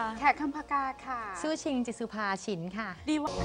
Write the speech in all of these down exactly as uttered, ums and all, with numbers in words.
แขกคำพกาค่ะสู้ชิงจิสุภาฉินค่ะดีว่า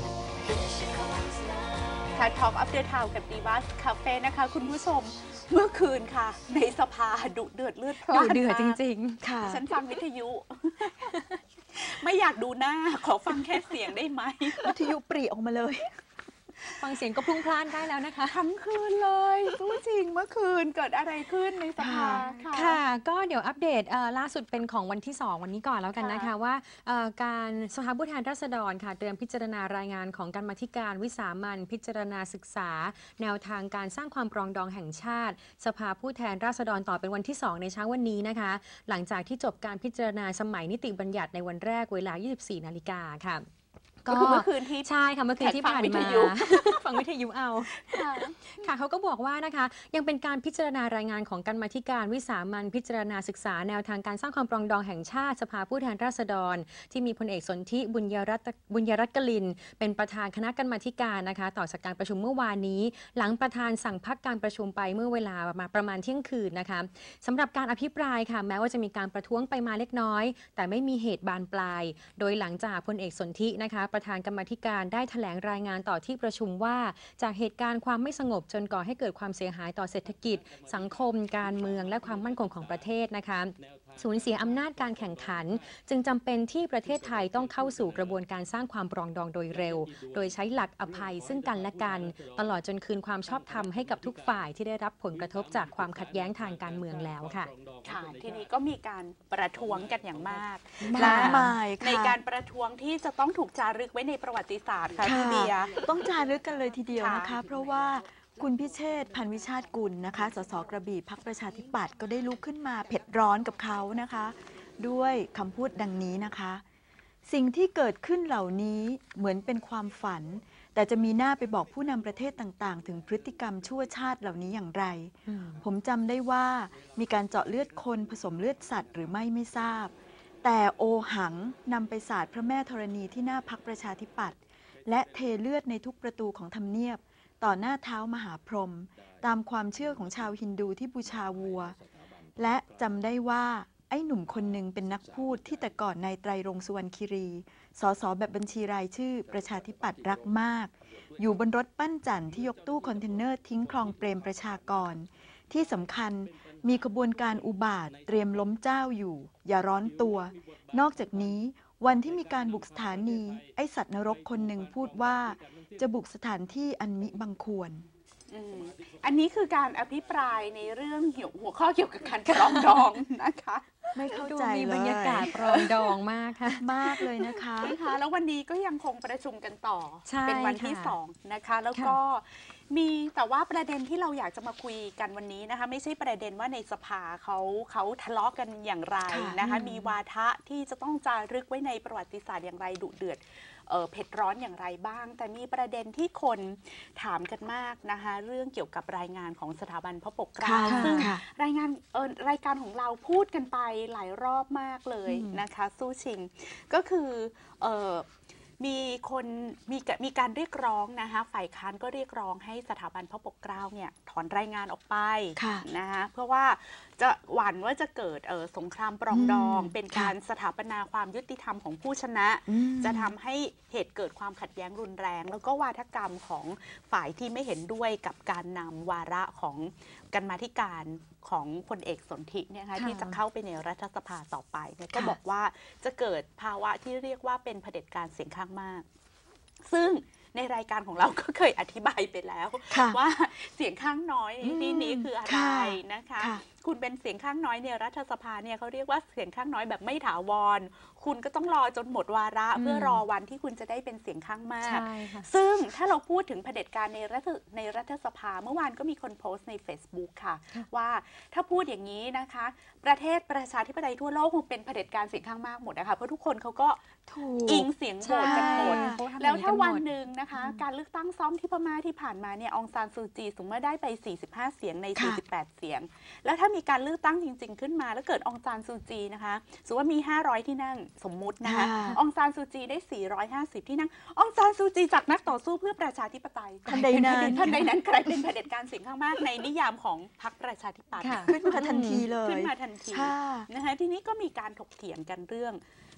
แคทท็อกอัปเดตข่าวกับดีวัสคาเฟ่นะคะคุณผู้ชมเมื่อคืนค่ะในสภาดุเดือดเลือดพล่านดุเดือดจริงๆค่ะฉันฟังวิทยุ ไม่อยากดูหน้าขอฟังแค่เสียงได้ไหมวิทยุปรีออกมาเลยฟังเสียงก็พลุ่งพล่านได้แล้วนะคะทั้งคืนเลยสู้จริงเมื่อคืนเกิดอะไรขึ้นในสภาค่ะค่ะก็เดี๋ยวอัปเดตล่าสุดเป็นของวันที่สองวันนี้ก่อนแล้วกันนะคะว่าการสภาผู้แทนราษฎรค่ะเตรียมพิจารณารายงานของกรรมาธิการวิสามัญพิจารณาศึกษาแนวทางการสร้างความปรองดองแห่งชาติสภาผู้แทนราษฎรต่อเป็นวันที่สองในเช้าวันนี้นะคะหลังจากที่จบการพิจารณาสมัยนิติบัญญัติในวันแรกเวลา ยี่สิบสี่ นาฬิกาค่ะก็เมื่อคืนที่ใช่ค่ะเมื่อคืนที่ผ่านมาฟังวิทยุเอาค่ะเขาก็บอกว่านะคะยังเป็นการพิจารณารายงานของกรรมาธิการวิสามัญพิจารณาศึกษาแนวทางการสร้างความปรองดองแห่งชาติสภาผู้แทนราษฎรที่มีพลเอกสนธิบุญยรัตน์บุญยรัตน์กลินเป็นประธานคณะกรรมาธิการนะคะต่อจากการประชุมเมื่อวานนี้หลังประธานสั่งพักการประชุมไปเมื่อเวลามาประมาณเที่ยงคืนนะคะสำหรับการอภิปรายค่ะแม้ว่าจะมีการประท้วงไปมาเล็กน้อยแต่ไม่มีเหตุบานปลายโดยหลังจากพลเอกสนธินะคะประธานกรรมาธิการได้แถลงรายงานต่อที่ประชุมว่าจากเหตุการณ์ความไม่สงบจนก่อให้เกิดความเสียหายต่อเศรษฐกิจสังคมการเมืองและความมั่นคงของประเทศนะคะสูญเสียอำนาจการแข่งขันจึงจำเป็นที่ประเทศไทยต้องเข้าสู่กระบวนการสร้างความปรองดองโดยเร็วโดยใช้หลักอภัยซึ่งกันและกันตลอดจนคืนความชอบธรรมให้กับทุกฝ่ายที่ได้รับผลกระทบจากความขัดแย้งทางการเมืองแล้วค่ะค่ะทีนี้ก็มีการประท้วงกันอย่างมากมากมายในการประท้วงที่จะต้องถูกจารึกไว้ในประวัติศาสตร์ค่ะพี่เบียร์ต้องจารึกกันเลยทีเดียวนะคะเพราะว่าคุณพิเชษฐ์พันวิชาติกุลนะคะสสกระบี่พรรคประชาธิปัตย์ก็ได้ลุกขึ้นมาเผ็ดร้อนกับเขานะคะด้วยคำพูดดังนี้นะคะสิ่งที่เกิดขึ้นเหล่านี้เหมือนเป็นความฝันแต่จะมีหน้าไปบอกผู้นำประเทศต่างๆถึงพฤติกรรมชั่วชาติเหล่านี้อย่างไรผมจำได้ว่ามีการเจาะเลือดคนผสมเลือดสัตว์หรือไม่ไม่ทราบแต่โอหังนำไปสาดพระแม่ธรณีที่หน้าพรรคประชาธิปัตย์และเทเลือดในทุกประตูของทำเนียบต่อหน้าเท้ามหาพรหมตามความเชื่อของชาวฮินดูที่บูชาวัวและจำได้ว่าไอ้หนุ่มคนหนึ่งเป็นนักพูดที่แต่ก่อนนายไตรรงค์สุวรรณคีรีสสแบบบัญชีรายชื่อประชาธิปัตย์รักมากอยู่บนรถปั้นจันที่ยกตู้คอนเทนเนอร์ทิ้งคลองเปรมประชากรที่สำคัญมีขบวนการอุบาทเตรียมล้มเจ้าอยู่อย่าร้อนตัวนอกจากนี้วันที่มีการบุกสถานีไอสัตว์นรกคนหนึ่งพูดว่าจะบุกสถานที่อันมิบังควรอันนี้คือการอภิปรายในเรื่องหัวข้อเกี่ยวกับการปรองดองนะคะไม่เข้าใจเลยมีบรรยากาศปรองดองมากค่ะมากเลยนะคะนะคะแล้ววันนี้ก็ยังคงประชุมกันต่อเป็นวันที่สองนะคะแล้วก็มีแต่ว่าประเด็นที่เราอยากจะมาคุยกันวันนี้นะคะไม่ใช่ประเด็นว่าในสภาเขาเขาทะเลาะกันอย่างไรนะคะมีวาทะที่จะต้องจารึกไว้ในประวัติศาสตร์อย่างไรดุเดือดเผ็ดร้อนอย่างไรบ้างแต่มีประเด็นที่คนถามกันมากนะคะเรื่องเกี่ยวกับรายงานของสถาบันพระปกเกล้าซึ่งรายงานรายการของเราพูดกันไปหลายรอบมากเลยนะคะสู้ชิงก็คือมีคนมีมีการเรียกร้องนะคะฝ่ายค้านก็เรียกร้องให้สถาบันพระปกเกล้าเนี่ยถอนรายงานออกไปนะคะเพื่อว่าจะหวั่นว่าจะเกิดสงครามปรองดองเป็นการสถาปนาความยุติธรรมของผู้ชนะจะทำให้เหตุเกิดความขัดแย้งรุนแรงแล้วก็วาทกรรมของฝ่ายที่ไม่เห็นด้วยกับการนำวาระของกรรมาธิการของพลเอกสนธิเนี่ยค่ะที่จะเข้าไปในรัฐสภาต่อไปก็บอกว่าจะเกิดภาวะที่เรียกว่าเป็นเผด็จการเสียงข้างมากซึ่งในรายการของเราก็เคยอธิบายไปแล้วว่าเสียงข้างน้อยในที่นี้คืออะไรนะคะคุณเป็นเสียงข้างน้อยในรัฐสภาเนี่ยเขาเรียกว่าเสียงข้างน้อยแบบไม่ถาวรคุณก็ต้องรอจนหมดวาระเพื่อรอวันที่คุณจะได้เป็นเสียงข้างมากซึ่งถ้าเราพูดถึงเผด็จการในรัฐในรัฐสภาเมื่อวานก็มีคนโพสต์ใน Facebook ค่ะว่าถ้าพูดอย่างนี้นะคะประเทศประชาธิปไตยทั่วโลกคงเป็นเผด็จการเสียงข้างมากหมดนะคะเพราะทุกคนเขาก็อิงเสียงโหวตกันหมดแล้วถ้าวันหนึ่งนะคะการเลือกตั้งซ่อมที่พม่าที่ผ่านมาเนี่ยองซานซูจีสมมติว่าได้ไปสี่สิบห้าเสียงในสี่สิบแปดเสียงแล้วถ้ามีการเลือกตั้งจริงๆขึ้นมาแล้วเกิดองซานซูจีนะคะสมมติว่ามีห้าร้อยที่นั่งสมมุตินะคะองซานซูจีได้สี่ร้อยห้าสิบที่นั่งองซานซูจีจากนักต่อสู้เพื่อประชาธิปไตยทันใดนั้นทันใดนั้นกลายเป็นเผด็จการเสียงข้างมากในนิยามของพรรคประชาธิปัตย์ขึ้นมาทันทีเลยขึ้นมาทันทีนะคะทีนี้ก็มีการถกเถียงกันเรื่อง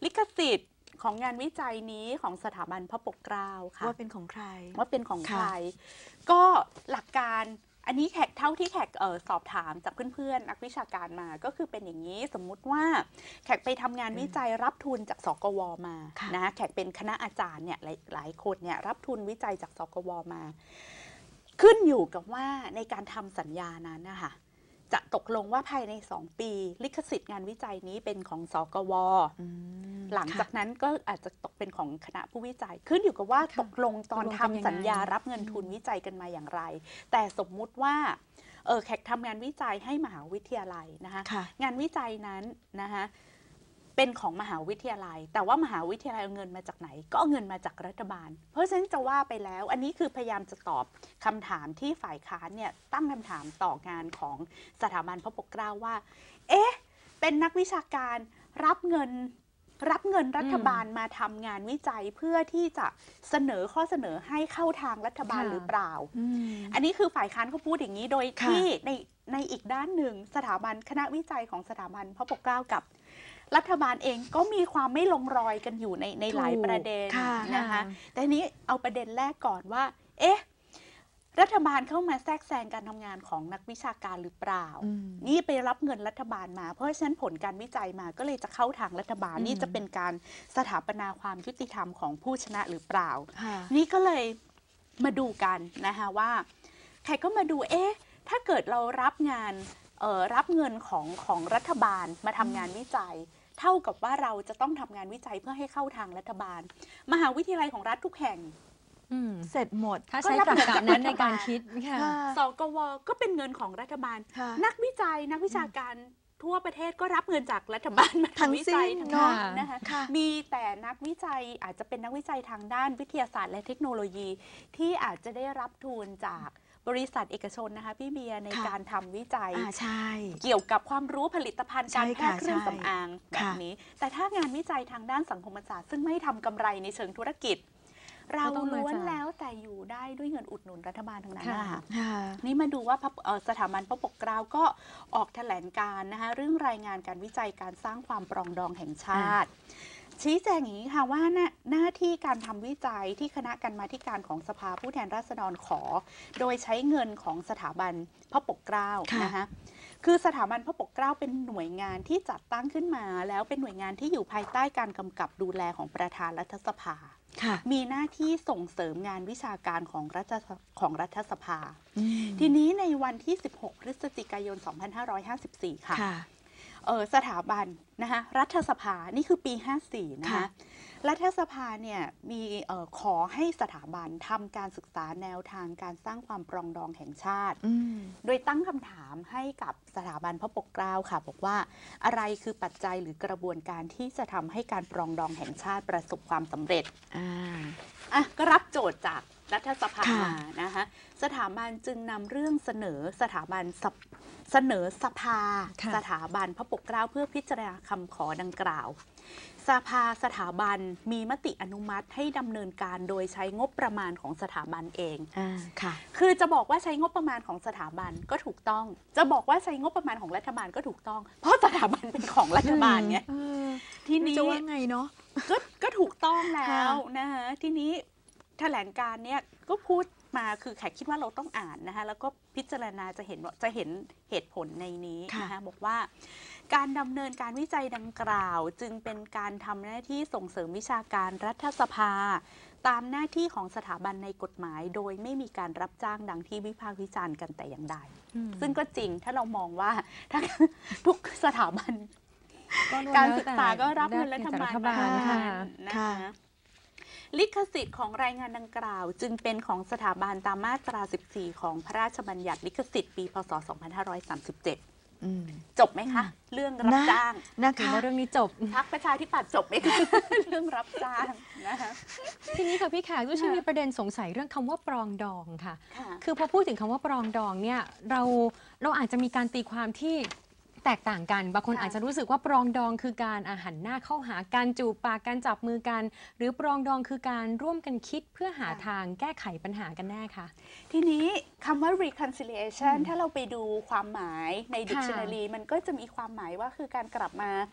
ลิขสิทธิ์ของงานวิจัยนี้ของสถาบันพระปกเกล้าค่ะว่าเป็นของใครว่าเป็นของใครก็หลักการอันนี้แขกเท่าที่แขกเออสอบถามจากเพื่อนๆนักวิชาการมาก็คือเป็นอย่างนี้สมมุติว่าแขกไปทำงานวิจัยรับทุนจากสกวมานะแขกเป็นคณะอาจารย์เนี่ยหลายหลายคนเนี่ยรับทุนวิจัยจากสกวมาขึ้นอยู่กับว่าในการทำสัญญานั้นนะคะจะตกลงว่าภายในสองปีลิขสิทธิ์งานวิจัยนี้เป็นของสกวหลังจากนั้นก็อาจจะตกเป็นของคณะผู้วิจัยขึ้นอยู่กับว่าตกลงตอนทำสัญญารับเงินทุนวิจัยกันมาอย่างไรแต่สมมุติว่าเออแขกทำงานวิจัยให้มหาวิทยาลัยนะคะงานวิจัยนั้นนะคะเป็นของมหาวิทยาลัยแต่ว่ามหาวิทยาลัยเอาเงินมาจากไหนก็เอาเงินมาจากรัฐบาลเพราะฉะนั้นจะว่าไปแล้วอันนี้คือพยายามจะตอบคำถามที่ฝ่ายค้านเนี่ยตั้งคำถามต่องานของสถาบันพระปกเกล้าว่าเอ๊ะเป็นนักวิชาการรับเงินรับเงินรัฐบาลมาทำงานวิจัยเพื่อที่จะเสนอข้อเสนอให้เข้าทางรัฐบาลหรือเปล่า อ, อันนี้คือฝ่ายค้านเขาพูดอย่างนี้โดยที่ในในอีกด้านหนึ่งสถาบันคณะวิจัยของสถาบันพระปกเกล้ากับรัฐบาลเองก็มีความไม่ลงรอยกันอยู่ในในหลายประเด็นนะคะแต่นี้เอาประเด็นแรกก่อนว่าเอ๊ะรัฐบาลเข้ามาแทรกแซงการทำงานของนักวิชาการหรือเปล่านี่ไปรับเงินรัฐบาลมาเพราะฉะนั้นผลการวิจัยมาก็เลยจะเข้าทางรัฐบาลนี่จะเป็นการสถาปนาความยุติธรรมของผู้ชนะหรือเปล่านี่ก็เลยมาดูกันนะคะว่าใครก็มาดูเอ๊ะถ้าเกิดเรารับงานเอ่อรับเงินของของรัฐบาลมาทำงานวิจัยเท่ากับว่าเราจะต้องทำงานวิจัยเพื่อให้เข้าทางรัฐบาลมหาวิทยาลัยของรัฐทุกแห่งเสร็จหมดถ้าใช้ตรรกะนั้นในการคิดสกวก็เป็นเงินของรัฐบาลนักวิจัยนักวิชาการทั่วประเทศก็รับเงินจากรัฐบาลมาทำวิจัยทั้งนั้นนะคะมีแต่นักวิจัยอาจจะเป็นนักวิจัยทางด้านวิทยาศาสตร์และเทคโนโลยีที่อาจจะได้รับทุนจากบริษัทเอกชนนะคะพี่เบียร์ในการทำวิจัยเกี่ยวกับความรู้ผลิตภัณฑ์การแพทย์เครื่องสำอางแบบนี้แต่ถ้างานวิจัยทางด้านสังคมศาสตร์ซึ่งไม่ทำกำไรในเชิงธุรกิจเราล้วนแล้วแต่อยู่ได้ด้วยเงินอุดหนุนรัฐบาลทั้งนั้นนะคะนี่มาดูว่าสถาบันพระปกเกล้าก็ออกแถลงการนะคะเรื่องรายงานการวิจัยการสร้างความปรองดองแห่งชาติชี้แจงอย่างนี้ค่ะว่าหน้าที่การทำวิจัยที่คณะกรรมาธิการของสภาผู้แทนราษฎรขอโดยใช้เงินของสถาบันพระปกเกล้านะคะคือสถาบันพระปกเกล้าเป็นหน่วยงานที่จัดตั้งขึ้นมาแล้วเป็นหน่วยงานที่อยู่ภายใต้การกำกับดูแลของประธานรัฐสภามีหน้าที่ส่งเสริมงานวิชาการของรัฐของรัฐสภาทีนี้ในวันที่สิบหกพฤศจิกายนสองพันห้าร้อยห้าสิบสี่ค่ะเออสถาบันนะคะรัฐสภานี่คือปีห้าสี่นะคะรัฐสภาเนี่ยมีเอ่อขอให้สถาบันทำการศึกษาแนวทางการสร้างความปรองดองแห่งชาติโดยตั้งคำถามให้กับสถาบันพระปกเกล้าค่ะบอกว่าอะไรคือปัจจัยหรือกระบวนการที่จะทำให้การปรองดองแห่งชาติประสบความสำเร็จอ่าอ่ะก็รับโจทย์จากรัฐสภามานะคะสถาบันจึงนำเรื่องเสนอสถาบันเสนอสภาสถาบันพระปกเกล้าเพื่อพิจารณาคำขอดังกล่าวสภาสถาบันมีมติอนุมัติให้ดำเนินการโดยใช้งบประมาณของสถาบันเองอ่าค่ะคือจะบอกว่าใช้งบประมาณของสถาบันก็ถูกต้องจะบอกว่าใช้งบประมาณของรัฐบาลก็ถูกต้องเพราะสถาบันเป็นของรัฐบาลไงทีนี้จะว่าไงเนาะก็ก็ถูกต้องแล้วนะคะทีนี้แถลงการเนี่ยก็พูดมาคือแขกคิดว่าเราต้องอ่านนะคะแล้วก็พิจารณาจะเห็นจะเห็นเหตุผลในนี้นะคะบอกว่าการดำเนินการวิจัยดังกล่าวจึงเป็นการทำหน้าที่ส่งเสริมวิชาการรัฐสภาตามหน้าที่ของสถาบันในกฎหมายโดยไม่มีการรับจ้างดังที่วิพากษ์วิจารณ์กันแต่อย่างใดซึ่งก็จริงถ้าเรามองว่าถ้าทุกสถาบันการศึกษาก็รับเงินรัฐบาลนะคะลิขสิทธิ์ของรายงานดังกล่าวจึงเป็นของสถาบันตามมาตราสิบสี่ของพระราชบัญญัติลิขสิทธิ์ปีพ.ศ. สองพันห้าร้อยสามสิบเจ็ดจบไหมคะเรื่องรับจ้างนะคะเรื่องนี้จบพรรคประชาธิปัตย์จบไหมคะเรื่องรับจ้างนะคะทีนี้ค่ะพี่แขกก็มีประเด็นสงสัยเรื่องคำว่าปรองดองค่ะคือพอพูดถึงคำว่าปรองดองเนี่ยเราเราอาจจะมีการตีความที่แตกต่างกันบางคนอาจจะรู้สึกว่าปรองดองคือการอาหันหน้าเข้าหาการจูบปากการจับมือกันหรือปรองดองคือการร่วมกันคิดเพื่อหาทางแก้ไขปัญหากันแน่ค่ะทีนี้คำว่า reconciliation ถ้าเราไปดูความหมายใน dictionary มันก็จะมีความหมายว่าคือการกลับมา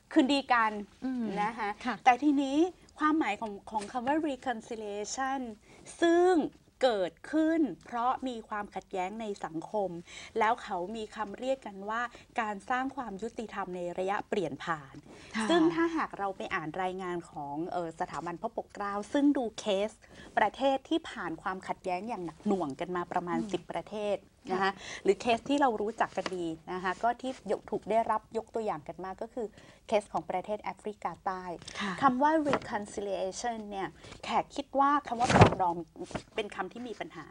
คืนดีกันอืมนะคะค่ะแต่ทีนี้ความหมายของของคำว่า reconciliation ซึ่งเกิดขึ้นเพราะมีความขัดแย้งในสังคม แล้วเขามีคำเรียกกันว่าการสร้างความยุติธรรมในระยะเปลี่ยนผ่านค่ะซึ่งถ้าหากเราไปอ่านรายงานของเออสถาบันพระปกเกล้าซึ่งดูเคสประเทศที่ผ่านความขัดแย้งอย่างหนักหน่วงกันมาประมาณ สิบ ประเทศนะคะหรือเคสที่เรารู้จักกันดีนะคะก็ที่ถูกได้รับยกตัวอย่างกันมาก็คือเคสของประเทศแอฟริกาใต้ค่ะคำว่า reconciliation เนี่ยแขกคิดว่าคำว่าปรองดองเป็นคำที่มีปัญหา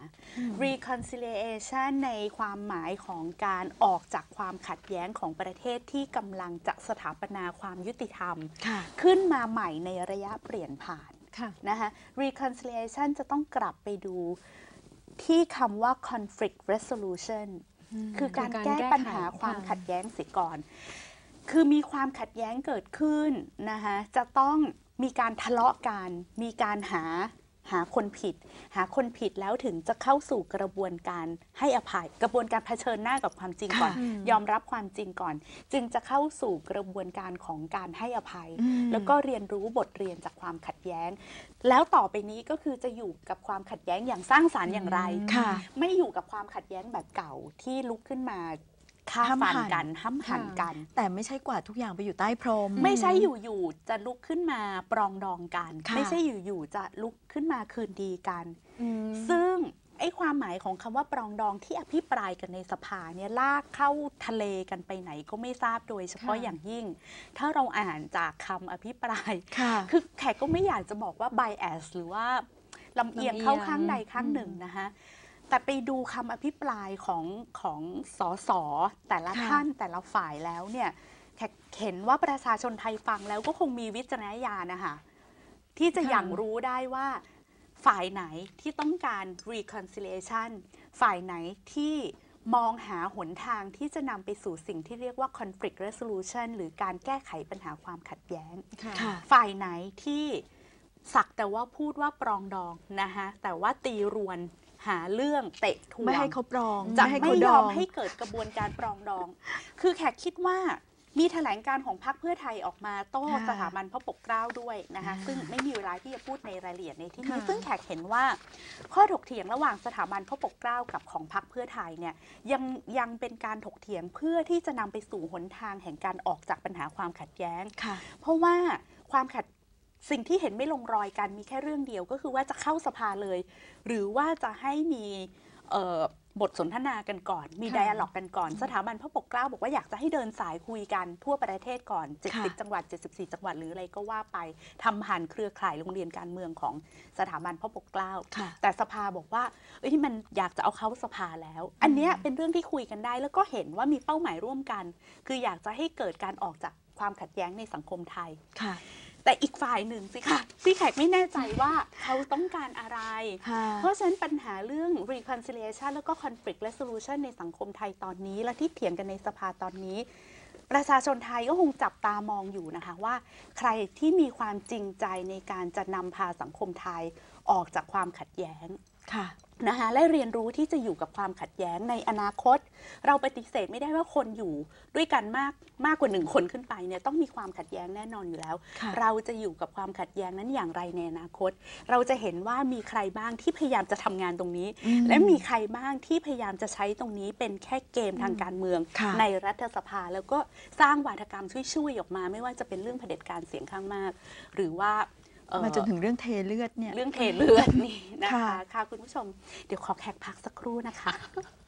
reconciliation ในความหมายของการออกจากความขัดแย้งของประเทศที่กำลังจะสถาปนาความยุติธรรมค่ะขึ้นมาใหม่ในระยะเปลี่ยนผ่านค่ะนะคะ reconciliation จะต้องกลับไปดูที่คำว่า conflict resolution คือการคือการแก้แก้ไขปัญหาความค่ะขัดแย้งเสียก่อน คือมีความขัดแย้งเกิดขึ้นนะคะจะต้องมีการทะเลาะกัน มีการหาหาคนผิด หาคนผิดแล้วถึงจะเข้าสู่กระบวนการให้อภัย กระบวนการเผชิญหน้ากับความจริงก่อนค่ะยอมรับความจริงก่อน จึงจะเข้าสู่กระบวนการของการให้อภัยอืมแล้วก็เรียนรู้บทเรียนจากความขัดแย้ง แล้วต่อไปนี้ก็คือจะอยู่กับความขัดแย้งอย่างสร้างสรรค์อย่างไรค่ะไม่อยู่กับความขัดแย้งแบบเก่าที่ลุกขึ้นมาฆ่าห้ามฟันหันกันห้ำหันกันแต่ไม่ใช่กวาดทุกอย่างไปอยู่ใต้พรมไม่ใช่อยู่ๆจะลุกขึ้นมาปรองดองกันค่ะไม่ใช่อยู่ๆจะลุกขึ้นมาคืนดีกันอืมซึ่งไอ้ความหมายของคำว่าปรองดองที่อภิปรายกันในสภาเนี่ยลากเข้าทะเลกันไปไหนก็ไม่ทราบโดยเฉพาะค่ะอย่างยิ่ง ถ้าเราอ่านจากคำอภิปรายค่ะคือแขกก็ไม่อยากจะบอกว่า bias หรือว่าลำเอียงเข้าข้างใดข้างหนึ่งนะคะแต่ไปดูคำอภิปรายของของสสแต่ละค่ะท่านแต่ละฝ่ายแล้วเนี่ยแขกเห็นว่าประชาชนไทยฟังแล้วก็คงมีวิจารณญาณนะคะที่จะค่ะอย่างรู้ได้ว่าฝ่ายไหนที่ต้องการ reconciliation ฝ่ายไหนที่มองหาหนทางที่จะนำไปสู่สิ่งที่เรียกว่า conflict resolution หรือการแก้ไขปัญหาความขัดแย้งค่ะค่ะฝ่ายไหนที่สักแต่ว่าพูดว่าปรองดองนะคะแต่ว่าตีรวนหาเรื่องเตะทวงไม่ให้เขาปรองจะให้ไม่เขายดออมงให้เกิดกระบวนการปรองดอง คือแขกคิดว่ามีแถลงการของพรรคเพื่อไทยออกมาโต้ค่ะสถาบันพระปกเกล้าด้วยนะคะอ่าซึ่งไม่มีเวลาที่จะพูดในรายละเอียดในที่นี้ค่ะซึ่งแขกเห็นว่า ข้อถกเถียงระหว่างสถาบันพระปกเกล้ากับของพรรคเพื่อไทยเนี่ยยังยังเป็นการถกเถียงเพื่อที่จะนำไปสู่หนทางแห่งการออกจากปัญหาความขัดแย้งค่ะเพราะว่าความขัดสิ่งที่เห็นไม่ลงรอยกันมีแค่เรื่องเดียวก็คือว่าจะเข้าสภาเลย หรือว่าจะให้มีเอ่อบทสนทนากันก่อน มีค่ะไดอะล็อกกันก่อน สถาบันพระปกเกล้าบอกว่าอยากจะให้เดินสายคุยกันทั่วประเทศก่อน เจ็ดสิบค่ะจังหวัด เจ็ดสิบสี่ จังหวัดหรืออะไรก็ว่าไปทำผ่านเครือข่ายโรงเรียนการเมืองของสถาบันพระปกเกล้าค่ะแต่สภาบอกว่าเอ้ยมันอยากจะเอาเข้าสภาแล้ว อันเนี้ยเป็นเรื่องที่คุยกันได้ แล้วก็เห็นว่ามีเป้าหมายร่วมกัน คืออยากจะให้เกิดการออกจากความขัดแย้งในสังคมไทยค่ะแต่อีกฝ่ายหนึ่งสิคะที่แขกไม่แน่ใจว่าเขาต้องการอะไรค่ะเพราะฉะนั้นปัญหาเรื่อง reconciliation แล้วก็ conflict resolution ในสังคมไทยตอนนี้ และที่เถียงกันในสภาตอนนี้ ประชาชนไทยก็คงจับตามองอยู่นะคะว่า ใครที่มีความจริงใจในการจะนำพาสังคมไทยออกจากความขัดแย้งค่ะนะคะและเรียนรู้ที่จะอยู่กับความขัดแย้งในอนาคต เราปฏิเสธไม่ได้ว่าคนอยู่ด้วยกันมากมากกว่าหนึ่งคนขึ้นไปเนี่ยต้องมีความขัดแย้งแน่นอนอยู่แล้วค่ะเราจะอยู่กับความขัดแย้งนั้นอย่างไรในอนาคต เราจะเห็นว่ามีใครบ้างที่พยายามจะทำงานตรงนี้อืมและมีใครบ้างที่พยายามจะใช้ตรงนี้เป็นแค่เกมทางการเมืองค่ะในรัฐสภาแล้วก็สร้างวาทกรรมช่วยๆออกมา ไม่ว่าจะเป็นเรื่องเผด็จการเสียงข้างมาก หรือว่าเอ่อมาจนถึงเรื่องเทเลือดเนี่ยเรื่องเทเลือดนี่นะคะค่ะค่ะคุณผู้ชม เดี๋ยวขอแขกพักสักครู่นะคะ